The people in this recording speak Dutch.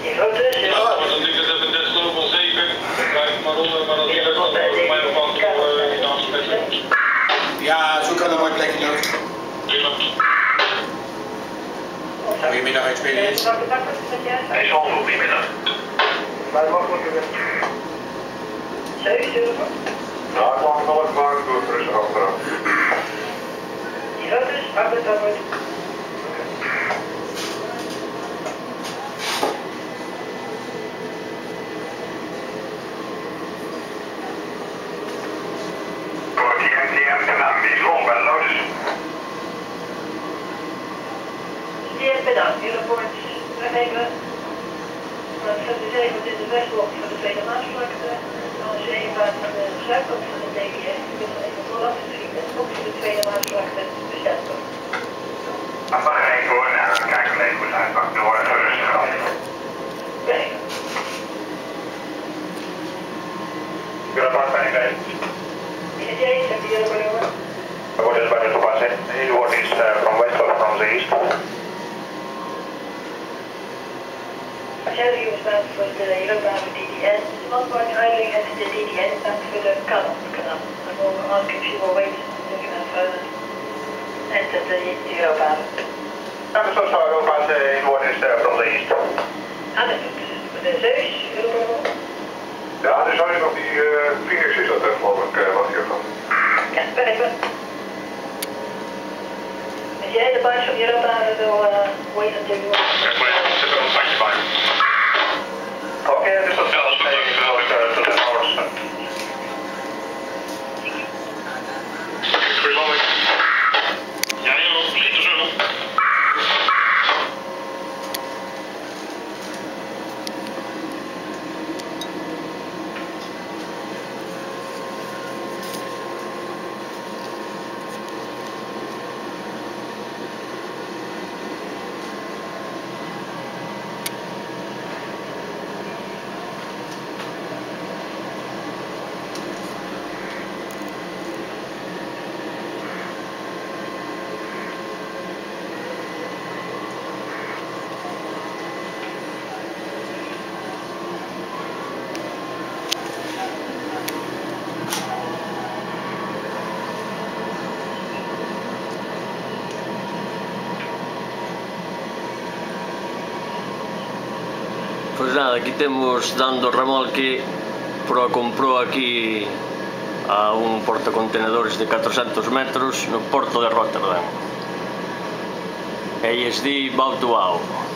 Dan duurt het even net global 7. Blijf maar rollen, maar dan zie je dat voor mij nog wel in afspetten. Ja, zoek aan een mooi plekje nodig. Prima. Goedemiddag, Experience. Hij is al goedemiddag. Maar makkelijk weer. 7 euro. Ja, ik mag wel even maken door het rustig achteraf. Die rood is, arbeid. Bedankt, die rapport weggeven. Dan zetten we even in de westblok voor de tweede maasvlakte. Als je even gaat naar de zuidkant van de DGS, je kunt dan even vooraf schieten. Ook voor de tweede maasvlakte bestemd wordt. Dat mag er even hoor, nou dan kijken we even hoe het uitpakt. Dan wordt het rustig af. Oké. Je rapport bij de Initiate, heb je hier nummer? What is better to pass it? What is from west or from the east? Als jij hier staat voor de Europese DDN, de landbouw uitleg en de DDN staat voor de kanaal. Dan mogen we ask if you will wait to have enter the Europa. I'm so sorry, Europa's what is from the east? Ah, dat is voor de Zeus, Europa. Ja, dus zou je nog die Phoenix is dat geloof ik wat hier van. Ja, begrijpen. Als jij de baas van Europa wil wait until you Okay, this is zelfs taking close to the north. Verzonnen. Ja, joh, vlieg er zo. Pues nada, aquí temos dando remolque para comprou aquí a un portacontenedores de 400 metros no porto de Rotterdam. E lles di Bautuau.